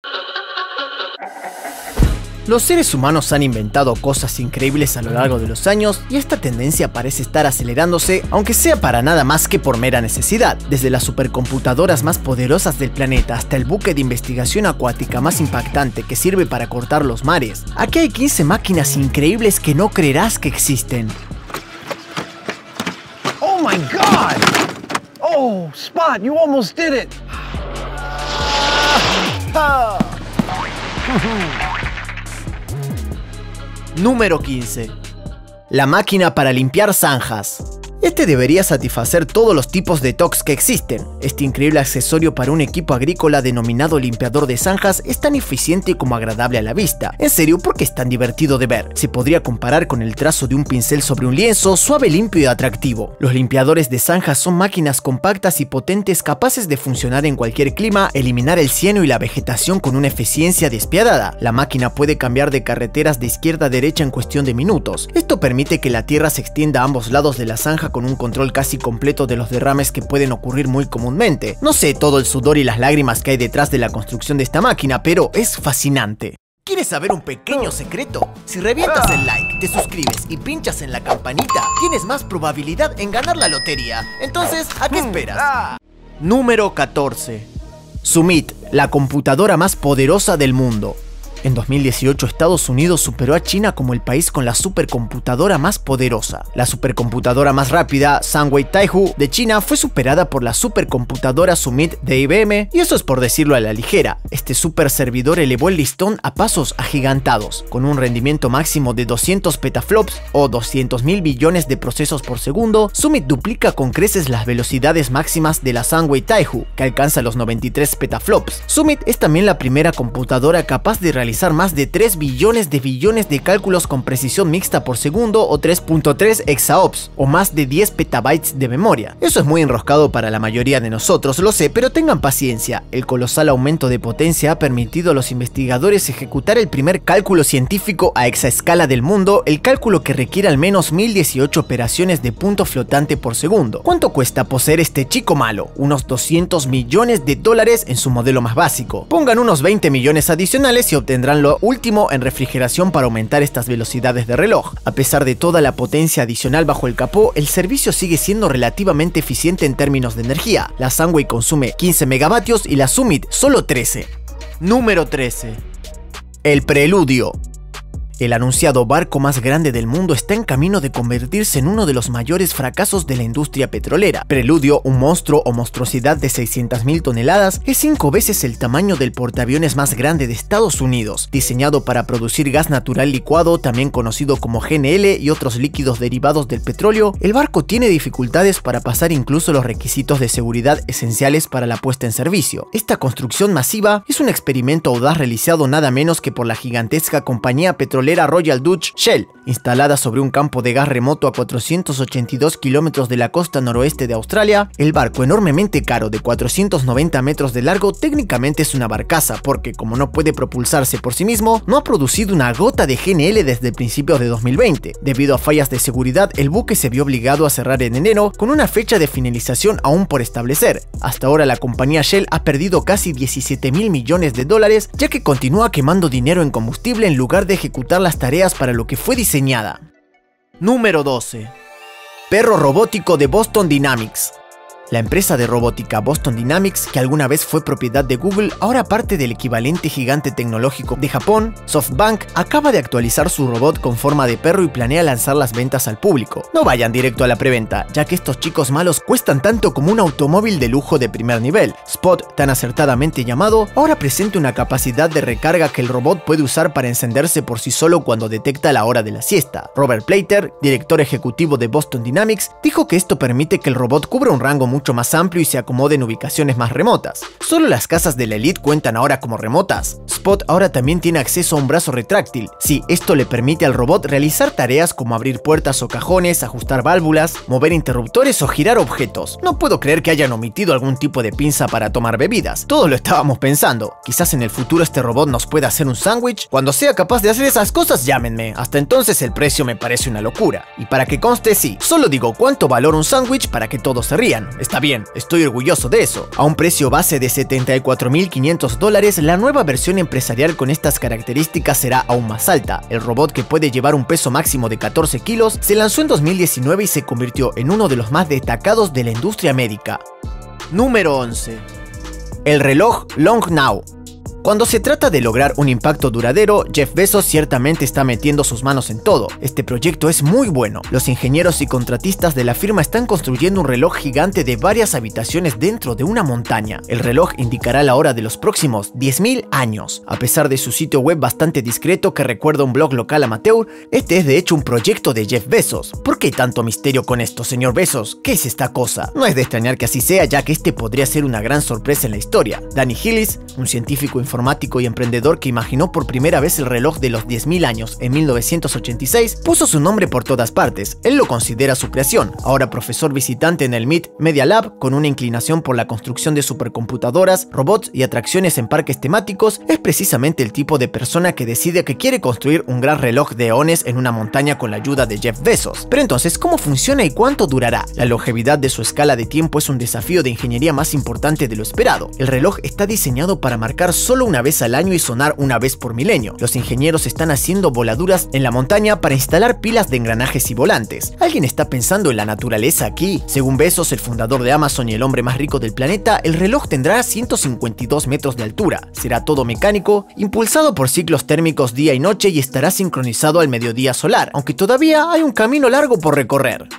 Los seres humanos han inventado cosas increíbles a lo largo de los años y esta tendencia parece estar acelerándose, aunque sea para nada más que por mera necesidad. Desde las supercomputadoras más poderosas del planeta hasta el buque de investigación acuática más impactante que sirve para cortar los mares, aquí hay 15 máquinas increíbles que no creerás que existen. Oh my God! Oh, Spot, you almost did it! Número 15. La máquina para limpiar zanjas. Este debería satisfacer todos los tipos de TOCs que existen. Este increíble accesorio para un equipo agrícola denominado limpiador de zanjas es tan eficiente como agradable a la vista. En serio, ¿por qué es tan divertido de ver? Se podría comparar con el trazo de un pincel sobre un lienzo, suave, limpio y atractivo. Los limpiadores de zanjas son máquinas compactas y potentes capaces de funcionar en cualquier clima, eliminar el cieno y la vegetación con una eficiencia despiadada. La máquina puede cambiar de carreteras de izquierda a derecha en cuestión de minutos. Esto permite que la tierra se extienda a ambos lados de la zanja con un control casi completo de los derrames que pueden ocurrir muy comúnmente. No sé todo el sudor y las lágrimas que hay detrás de la construcción de esta máquina, pero es fascinante. ¿Quieres saber un pequeño secreto? Si revientas el like, te suscribes y pinchas en la campanita, tienes más probabilidad en ganar la lotería. Entonces, ¿a qué esperas? Número 14. Sumit, la computadora más poderosa del mundo. En 2018, Estados Unidos superó a China como el país con la supercomputadora más poderosa. La supercomputadora más rápida, Sunway Taihu, de China, fue superada por la supercomputadora Sumit de IBM, y eso es por decirlo a la ligera. Este super servidor elevó el listón a pasos agigantados. Con un rendimiento máximo de 200 petaflops o 200.000 billones de procesos por segundo, Sumit duplica con creces las velocidades máximas de la Sunway Taihu, que alcanza los 93 petaflops. Sumit es también la primera computadora capaz de realizar más de 3 billones de cálculos con precisión mixta por segundo o 3.3 exaops o más de 10 petabytes de memoria. Eso es muy enroscado para la mayoría de nosotros, lo sé, pero tengan paciencia. El colosal aumento de potencia ha permitido a los investigadores ejecutar el primer cálculo científico a exaescala del mundo, el cálculo que requiere al menos 1018 operaciones de punto flotante por segundo. ¿Cuánto cuesta poseer este chico malo? Unos 200 millones de dólares en su modelo más básico. Pongan unos 20 millones adicionales y obtendrán lo último en refrigeración para aumentar estas velocidades de reloj. A pesar de toda la potencia adicional bajo el capó, el servicio sigue siendo relativamente eficiente en términos de energía. La Sunway consume 15 megavatios y la Sumit solo 13. Número 13. El Preludio. El anunciado barco más grande del mundo está en camino de convertirse en uno de los mayores fracasos de la industria petrolera. Preludio, un monstruo o monstruosidad de 600.000 toneladas, es 5 veces el tamaño del portaaviones más grande de Estados Unidos. Diseñado para producir gas natural licuado, también conocido como GNL, y otros líquidos derivados del petróleo, el barco tiene dificultades para pasar incluso los requisitos de seguridad esenciales para la puesta en servicio. Esta construcción masiva es un experimento audaz realizado nada menos que por la gigantesca compañía petrolera Royal Dutch Shell, instalada sobre un campo de gas remoto a 482 kilómetros de la costa noroeste de Australia. El barco, enormemente caro de 490 metros de largo, técnicamente es una barcaza porque, como no puede propulsarse por sí mismo, no ha producido una gota de GNL desde principios de 2020. Debido a fallas de seguridad, el buque se vio obligado a cerrar en enero con una fecha de finalización aún por establecer. Hasta ahora la compañía Shell ha perdido casi 17.000 millones de dólares, ya que continúa quemando dinero en combustible en lugar de ejecutar las tareas para lo que fue diseñada. Número 12. Perro robótico de Boston Dynamics. La empresa de robótica Boston Dynamics, que alguna vez fue propiedad de Google, ahora parte del equivalente gigante tecnológico de Japón, SoftBank, acaba de actualizar su robot con forma de perro y planea lanzar las ventas al público. No vayan directo a la preventa, ya que estos chicos malos cuestan tanto como un automóvil de lujo de primer nivel. Spot, tan acertadamente llamado, ahora presenta una capacidad de recarga que el robot puede usar para encenderse por sí solo cuando detecta la hora de la siesta. Robert Plater, director ejecutivo de Boston Dynamics, dijo que esto permite que el robot cubra un rango mucho más amplio y se acomode en ubicaciones más remotas. Solo las casas de la Elite cuentan ahora como remotas. Spot ahora también tiene acceso a un brazo retráctil. Sí, esto le permite al robot realizar tareas como abrir puertas o cajones, ajustar válvulas, mover interruptores o girar objetos. No puedo creer que hayan omitido algún tipo de pinza para tomar bebidas. Todos lo estábamos pensando. Quizás en el futuro este robot nos pueda hacer un sándwich. Cuando sea capaz de hacer esas cosas, llámenme. Hasta entonces el precio me parece una locura. Y para que conste, sí, solo digo cuánto valora un sándwich para que todos se rían. Está bien, estoy orgulloso de eso. A un precio base de $74.500, la nueva versión empresarial con estas características será aún más alta. El robot, que puede llevar un peso máximo de 14 kilos, se lanzó en 2019 y se convirtió en uno de los más destacados de la industria médica. Número 11. El reloj Long Now. Cuando se trata de lograr un impacto duradero, Jeff Bezos ciertamente está metiendo sus manos en todo. Este proyecto es muy bueno. Los ingenieros y contratistas de la firma están construyendo un reloj gigante de varias habitaciones dentro de una montaña. El reloj indicará la hora de los próximos 10.000 años. A pesar de su sitio web bastante discreto que recuerda un blog local amateur, este es de hecho un proyecto de Jeff Bezos. ¿Por qué tanto misterio con esto, señor Bezos? ¿Qué es esta cosa? No es de extrañar que así sea, ya que este podría ser una gran sorpresa en la historia. Danny Hillis, un científico informático y emprendedor que imaginó por primera vez el reloj de los 10.000 años en 1986, puso su nombre por todas partes. Él lo considera su creación. Ahora profesor visitante en el MIT Media Lab, con una inclinación por la construcción de supercomputadoras, robots y atracciones en parques temáticos, es precisamente el tipo de persona que decide que quiere construir un gran reloj de eones en una montaña con la ayuda de Jeff Bezos. Pero entonces, ¿cómo funciona y cuánto durará? La longevidad de su escala de tiempo es un desafío de ingeniería más importante de lo esperado. El reloj está diseñado para marcar solo una vez al año y sonar una vez por milenio. Los ingenieros están haciendo voladuras en la montaña para instalar pilas de engranajes y volantes. ¿Alguien está pensando en la naturaleza aquí? Según Bezos, el fundador de Amazon y el hombre más rico del planeta, el reloj tendrá 152 metros de altura. Será todo mecánico, impulsado por ciclos térmicos día y noche y estará sincronizado al mediodía solar, aunque todavía hay un camino largo por recorrer.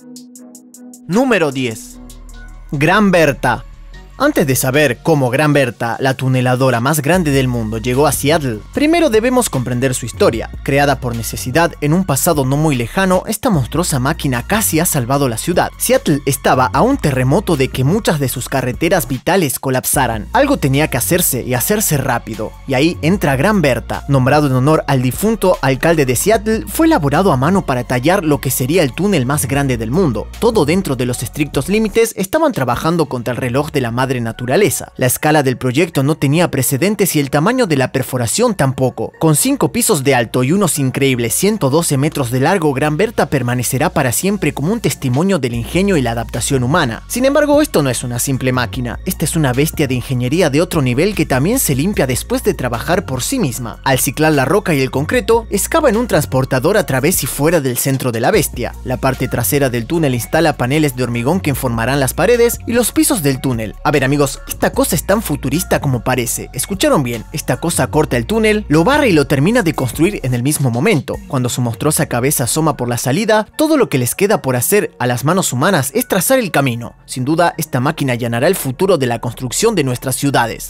Número 10. Gran Bertha. Antes de saber cómo Gran Bertha, la tuneladora más grande del mundo, llegó a Seattle, primero debemos comprender su historia. Creada por necesidad en un pasado no muy lejano, esta monstruosa máquina casi ha salvado la ciudad. Seattle estaba a un terremoto de que muchas de sus carreteras vitales colapsaran. Algo tenía que hacerse y hacerse rápido. Y ahí entra Gran Bertha. Nombrado en honor al difunto alcalde de Seattle, fue elaborado a mano para tallar lo que sería el túnel más grande del mundo. Todo dentro de los estrictos límites. Estaban trabajando contra el reloj de la madre naturaleza. La escala del proyecto no tenía precedentes y el tamaño de la perforación tampoco. Con 5 pisos de alto y unos increíbles 112 metros de largo, Gran Bertha permanecerá para siempre como un testimonio del ingenio y la adaptación humana. Sin embargo, esto no es una simple máquina. Esta es una bestia de ingeniería de otro nivel que también se limpia después de trabajar por sí misma. Al ciclar la roca y el concreto, excava en un transportador a través y fuera del centro de la bestia. La parte trasera del túnel instala paneles de hormigón que formarán las paredes y los pisos del túnel. A ver, amigos, esta cosa es tan futurista como parece. ¿Escucharon bien? Esta cosa corta el túnel, lo barra y lo termina de construir en el mismo momento. Cuando su monstruosa cabeza asoma por la salida, todo lo que les queda por hacer a las manos humanas es trazar el camino. Sin duda, esta máquina allanará el futuro de la construcción de nuestras ciudades.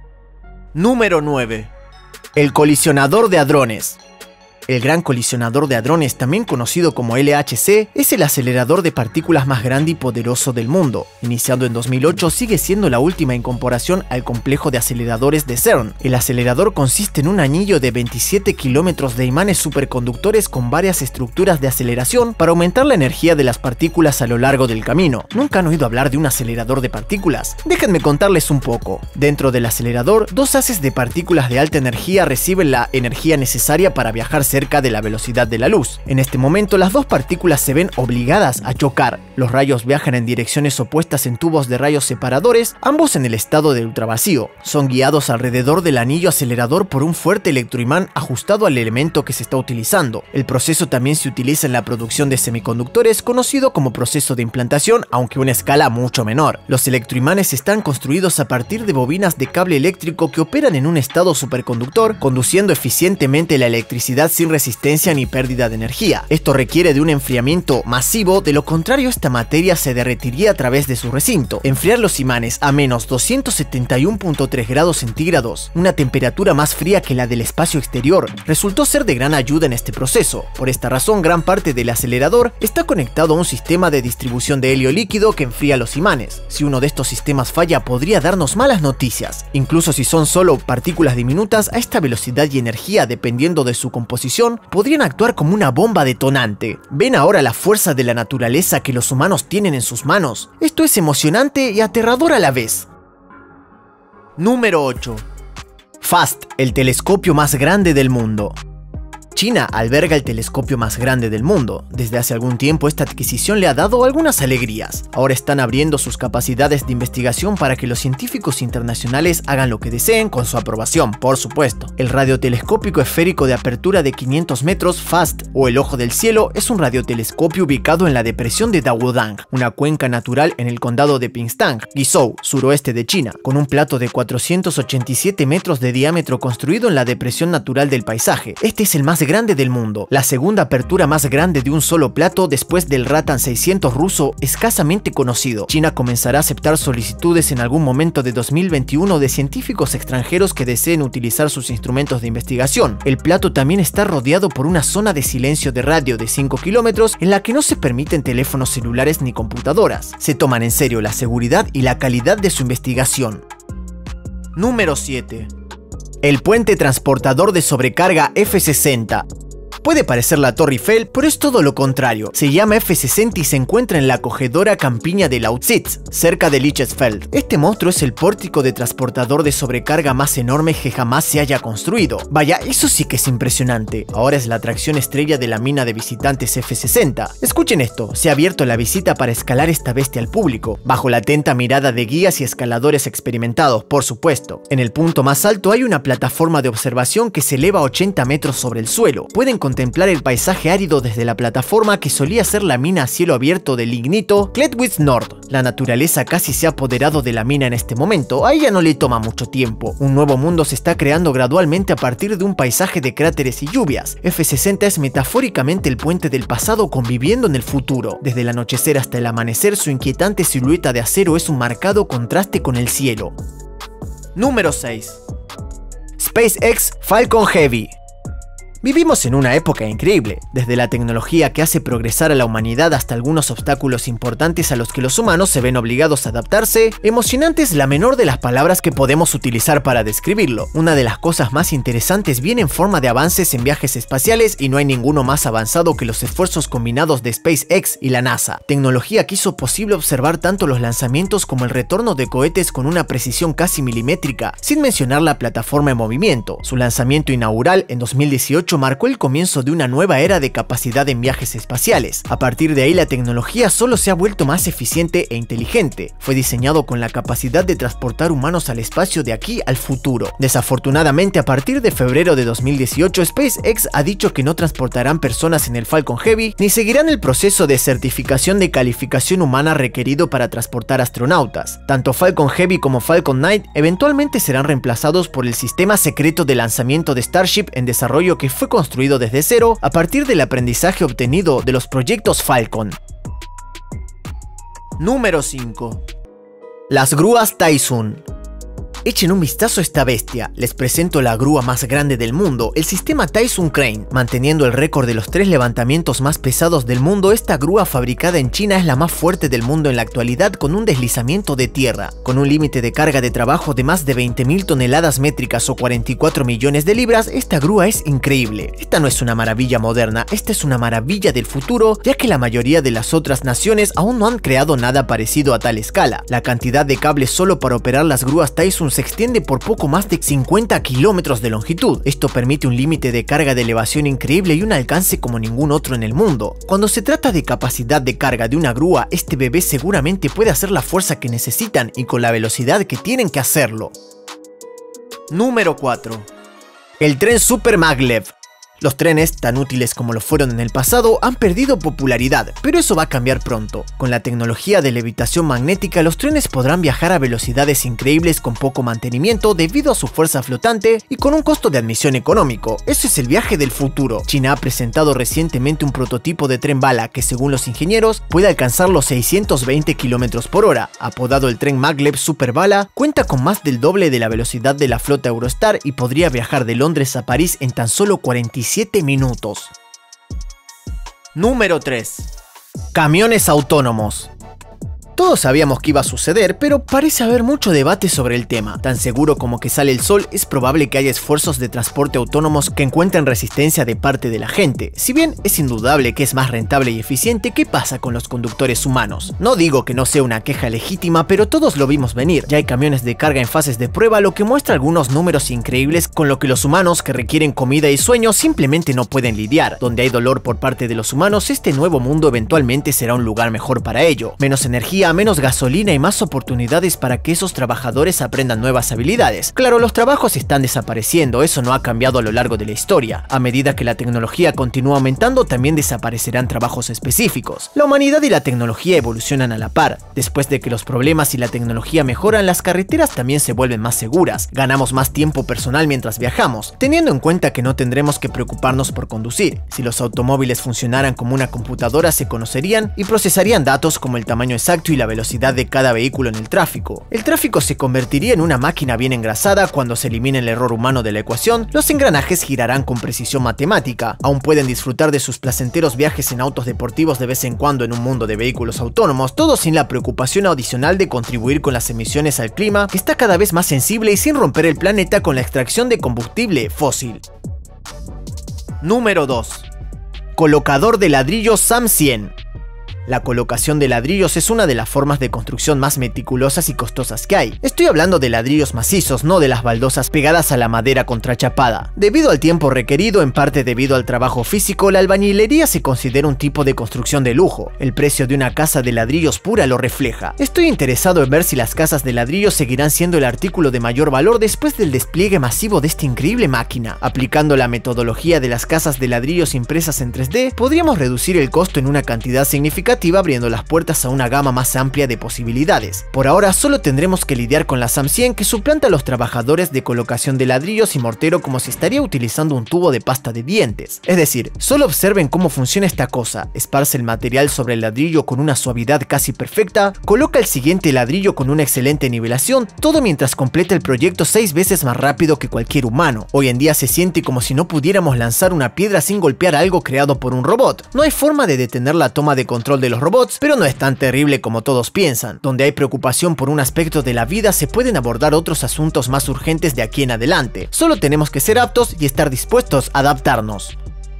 Número 9. El colisionador de hadrones. El Gran Colisionador de Hadrones, también conocido como LHC, es el acelerador de partículas más grande y poderoso del mundo. Iniciado en 2008, sigue siendo la última incorporación al complejo de aceleradores de CERN. El acelerador consiste en un anillo de 27 kilómetros de imanes superconductores con varias estructuras de aceleración para aumentar la energía de las partículas a lo largo del camino. ¿Nunca han oído hablar de un acelerador de partículas? Déjenme contarles un poco. Dentro del acelerador, 2 haces de partículas de alta energía reciben la energía necesaria para viajar cerca de la velocidad de la luz. En este momento, las 2 partículas se ven obligadas a chocar. Los rayos viajan en direcciones opuestas en tubos de rayos separadores, ambos en el estado de ultravacío. Son guiados alrededor del anillo acelerador por un fuerte electroimán ajustado al elemento que se está utilizando. El proceso también se utiliza en la producción de semiconductores, conocido como proceso de implantación, aunque a una escala mucho menor. Los electroimanes están construidos a partir de bobinas de cable eléctrico que operan en un estado superconductor, conduciendo eficientemente la electricidad sin resistencia ni pérdida de energía. Esto requiere de un enfriamiento masivo, de lo contrario esta materia se derretiría a través de su recinto. Enfriar los imanes a menos 271.3 grados centígrados, una temperatura más fría que la del espacio exterior, resultó ser de gran ayuda en este proceso. Por esta razón, gran parte del acelerador está conectado a un sistema de distribución de helio líquido que enfría los imanes. Si uno de estos sistemas falla, podría darnos malas noticias. Incluso si son solo partículas diminutas, a esta velocidad y energía, dependiendo de su composición, podrían actuar como una bomba detonante. ¿Ven ahora la fuerza de la naturaleza que los humanos tienen en sus manos? Esto es emocionante y aterrador a la vez. Número 8. FAST, el telescopio más grande del mundo. China alberga el telescopio más grande del mundo. Desde hace algún tiempo esta adquisición le ha dado algunas alegrías. Ahora están abriendo sus capacidades de investigación para que los científicos internacionales hagan lo que deseen con su aprobación, por supuesto. El radiotelescópico esférico de apertura de 500 metros FAST, o el Ojo del Cielo, es un radiotelescopio ubicado en la depresión de Daguodang, una cuenca natural en el condado de Pingstang, Guizhou, suroeste de China, con un plato de 487 metros de diámetro construido en la depresión natural del paisaje. Este es el más grande del mundo, la segunda apertura más grande de un solo plato después del Ratan 600 ruso, escasamente conocido. China comenzará a aceptar solicitudes en algún momento de 2021 de científicos extranjeros que deseen utilizar sus instrumentos de investigación. El plato también está rodeado por una zona de silencio de radio de 5 kilómetros en la que no se permiten teléfonos celulares ni computadoras. Se toman en serio la seguridad y la calidad de su investigación. Número 7. El puente transportador de sobrecarga F-60. Puede parecer la Torre Eiffel, pero es todo lo contrario. Se llama F-60 y se encuentra en la acogedora campiña de Lausitz, cerca de Lichtenfeld. Este monstruo es el pórtico de transportador de sobrecarga más enorme que jamás se haya construido. Vaya, eso sí que es impresionante. Ahora es la atracción estrella de la mina de visitantes F-60. Escuchen esto, se ha abierto la visita para escalar esta bestia al público, bajo la atenta mirada de guías y escaladores experimentados, por supuesto. En el punto más alto hay una plataforma de observación que se eleva a 80 metros sobre el suelo. Pueden contemplar el paisaje árido desde la plataforma que solía ser la mina a cielo abierto del lignito Kletwitz Nord. La naturaleza casi se ha apoderado de la mina en este momento, a ella no le toma mucho tiempo. Un nuevo mundo se está creando gradualmente a partir de un paisaje de cráteres y lluvias. F-60 es metafóricamente el puente del pasado conviviendo en el futuro. Desde el anochecer hasta el amanecer, su inquietante silueta de acero es un marcado contraste con el cielo. Número 6. SpaceX Falcon Heavy. Vivimos en una época increíble, desde la tecnología que hace progresar a la humanidad hasta algunos obstáculos importantes a los que los humanos se ven obligados a adaptarse. Emocionante es la menor de las palabras que podemos utilizar para describirlo. Una de las cosas más interesantes viene en forma de avances en viajes espaciales y no hay ninguno más avanzado que los esfuerzos combinados de SpaceX y la NASA. Tecnología que hizo posible observar tanto los lanzamientos como el retorno de cohetes con una precisión casi milimétrica, sin mencionar la plataforma en movimiento. Su lanzamiento inaugural en 2018 marcó el comienzo de una nueva era de capacidad en viajes espaciales. A partir de ahí la tecnología solo se ha vuelto más eficiente e inteligente. Fue diseñado con la capacidad de transportar humanos al espacio de aquí al futuro. Desafortunadamente, a partir de febrero de 2018, SpaceX ha dicho que no transportarán personas en el Falcon Heavy ni seguirán el proceso de certificación de calificación humana requerido para transportar astronautas. Tanto Falcon Heavy como Falcon 9 eventualmente serán reemplazados por el sistema secreto de lanzamiento de Starship en desarrollo que fue construido desde cero a partir del aprendizaje obtenido de los proyectos Falcon. Número 5. Las grúas Tyson. Echen un vistazo a esta bestia. Les presento la grúa más grande del mundo, el sistema Tyson Crane. Manteniendo el récord de los 3 levantamientos más pesados del mundo, esta grúa fabricada en China es la más fuerte del mundo en la actualidad, con un deslizamiento de tierra. Con un límite de carga de trabajo de más de 20.000 toneladas métricas o 44 millones de libras, esta grúa es increíble. Esta no es una maravilla moderna, esta es una maravilla del futuro, ya que la mayoría de las otras naciones aún no han creado nada parecido a tal escala. La cantidad de cables solo para operar las grúas Tyson se extiende por poco más de 50 kilómetros de longitud. Esto permite un límite de carga de elevación increíble y un alcance como ningún otro en el mundo. Cuando se trata de capacidad de carga de una grúa, este bebé seguramente puede hacer la fuerza que necesitan y con la velocidad que tienen que hacerlo. Número 4. El tren Super Maglev. Los trenes, tan útiles como lo fueron en el pasado, han perdido popularidad, pero eso va a cambiar pronto. Con la tecnología de levitación magnética, los trenes podrán viajar a velocidades increíbles con poco mantenimiento debido a su fuerza flotante y con un costo de admisión económico. Eso es el viaje del futuro. China ha presentado recientemente un prototipo de tren bala que, según los ingenieros, puede alcanzar los 620 km por hora. Apodado el tren Maglev Super Bala, cuenta con más del doble de la velocidad de la flota Eurostar y podría viajar de Londres a París en tan solo 47 minutos. Número 3. Camiones autónomos. Todos sabíamos que iba a suceder, pero parece haber mucho debate sobre el tema. Tan seguro como que sale el sol, es probable que haya esfuerzos de transporte autónomos que encuentren resistencia de parte de la gente. Si bien es indudable que es más rentable y eficiente, ¿qué pasa con los conductores humanos? No digo que no sea una queja legítima, pero todos lo vimos venir. Ya hay camiones de carga en fases de prueba, lo que muestra algunos números increíbles con lo que los humanos que requieren comida y sueño simplemente no pueden lidiar. Donde hay dolor por parte de los humanos, este nuevo mundo eventualmente será un lugar mejor para ello. Menos energía, menos gasolina y más oportunidades para que esos trabajadores aprendan nuevas habilidades. Claro, los trabajos están desapareciendo, eso no ha cambiado a lo largo de la historia. A medida que la tecnología continúa aumentando, también desaparecerán trabajos específicos. La humanidad y la tecnología evolucionan a la par. Después de que los problemas y la tecnología mejoran, las carreteras también se vuelven más seguras. Ganamos más tiempo personal mientras viajamos, teniendo en cuenta que no tendremos que preocuparnos por conducir. Si los automóviles funcionaran como una computadora, se conocerían y procesarían datos como el tamaño exacto y la velocidad de cada vehículo en el tráfico. El tráfico se convertiría en una máquina bien engrasada. Cuando se elimine el error humano de la ecuación, los engranajes girarán con precisión matemática. Aún pueden disfrutar de sus placenteros viajes en autos deportivos de vez en cuando en un mundo de vehículos autónomos, todo sin la preocupación adicional de contribuir con las emisiones al clima, que está cada vez más sensible, y sin romper el planeta con la extracción de combustible fósil. Número 2. Colocador de ladrillos SAM 100. La colocación de ladrillos es una de las formas de construcción más meticulosas y costosas que hay. Estoy hablando de ladrillos macizos, no de las baldosas pegadas a la madera contrachapada. Debido al tiempo requerido, en parte debido al trabajo físico, la albañilería se considera un tipo de construcción de lujo. El precio de una casa de ladrillos pura lo refleja. Estoy interesado en ver si las casas de ladrillos seguirán siendo el artículo de mayor valor después del despliegue masivo de esta increíble máquina. Aplicando la metodología de las casas de ladrillos impresas en 3D, podríamos reducir el costo en una cantidad significativa, abriendo las puertas a una gama más amplia de posibilidades. Por ahora solo tendremos que lidiar con la SAM 100, que suplanta a los trabajadores de colocación de ladrillos y mortero como si estaría utilizando un tubo de pasta de dientes. Es decir, solo observen cómo funciona esta cosa. Esparce el material sobre el ladrillo con una suavidad casi perfecta, coloca el siguiente ladrillo con una excelente nivelación, todo mientras completa el proyecto 6 veces más rápido que cualquier humano. Hoy en día se siente como si no pudiéramos lanzar una piedra sin golpear algo creado por un robot. No hay forma de detener la toma de control de los robots, pero no es tan terrible como todos piensan. Donde hay preocupación por un aspecto de la vida, se pueden abordar otros asuntos más urgentes de aquí en adelante. Solo tenemos que ser aptos y estar dispuestos a adaptarnos.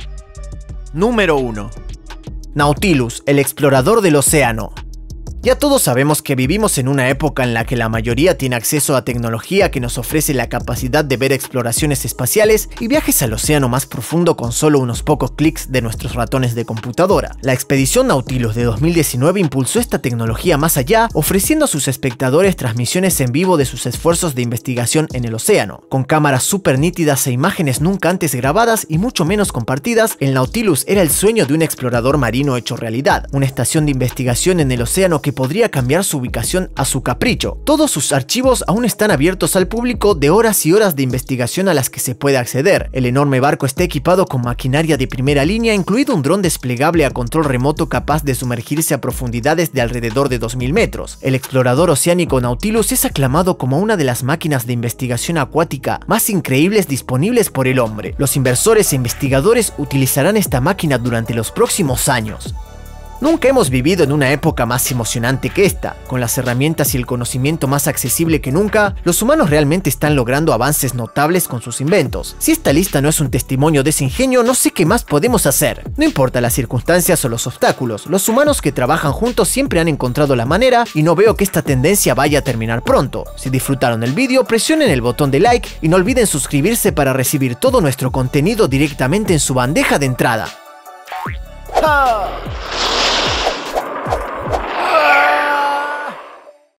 Número 1. Nautilus, el explorador del océano. Ya todos sabemos que vivimos en una época en la que la mayoría tiene acceso a tecnología que nos ofrece la capacidad de ver exploraciones espaciales y viajes al océano más profundo con solo unos pocos clics de nuestros ratones de computadora. La expedición Nautilus de 2019 impulsó esta tecnología más allá, ofreciendo a sus espectadores transmisiones en vivo de sus esfuerzos de investigación en el océano. Con cámaras súper nítidas e imágenes nunca antes grabadas y mucho menos compartidas, el Nautilus era el sueño de un explorador marino hecho realidad, una estación de investigación en el océano que podría cambiar su ubicación a su capricho. Todos sus archivos aún están abiertos al público, de horas y horas de investigación a las que se puede acceder. El enorme barco está equipado con maquinaria de primera línea, incluido un dron desplegable a control remoto capaz de sumergirse a profundidades de alrededor de 2000 metros. El explorador oceánico Nautilus es aclamado como una de las máquinas de investigación acuática más increíbles disponibles por el hombre. Los inversores e investigadores utilizarán esta máquina durante los próximos años. Nunca hemos vivido en una época más emocionante que esta. Con las herramientas y el conocimiento más accesible que nunca, los humanos realmente están logrando avances notables con sus inventos. Si esta lista no es un testimonio de ese ingenio, no sé qué más podemos hacer. No importa las circunstancias o los obstáculos, los humanos que trabajan juntos siempre han encontrado la manera, y no veo que esta tendencia vaya a terminar pronto. Si disfrutaron el vídeo, presionen el botón de like y no olviden suscribirse para recibir todo nuestro contenido directamente en su bandeja de entrada. ¡Ah!